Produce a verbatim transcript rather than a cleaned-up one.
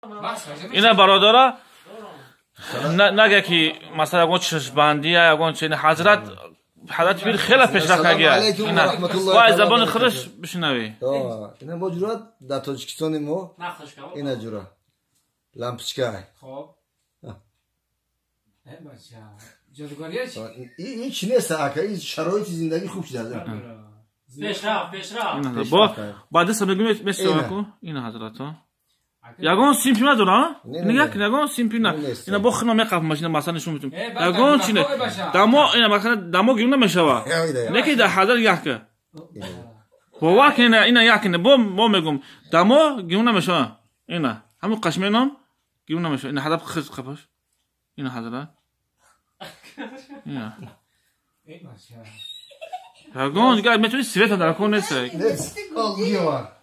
اینا برادرها نگه که مثلا اگه چشم بندیه اگه چنین حضرت حضرت پیر خیلی پیشرفت کرده اینا وای زبان خرش بشنوی اینا با جورا در تاجیکستان ما اینا جورا لامپچکا خب جادوگریه چی؟ این چی نیست اکا این شرایط زندگی خوب شده پیشرفت پیشرفت با بعد سه میگم مثلا کو اینا حضرت ها یگان سیمپی نداره نگاه کن یگان سیمپی نه اینا با خنا میقف ماشین مثلا نشون میدم یگان چینه دما اینا مثلا دما گیرونه میشوا نه که ده حاضر یک با واکنه اینا یکنه با ما میگم دما گیرونه میشوا اینا همون قشمینم گیرونه میشوا اینا حدا خز خفش اینا حاضر اینا یگان دیگه میتونی سویت در کنه سه Let's go,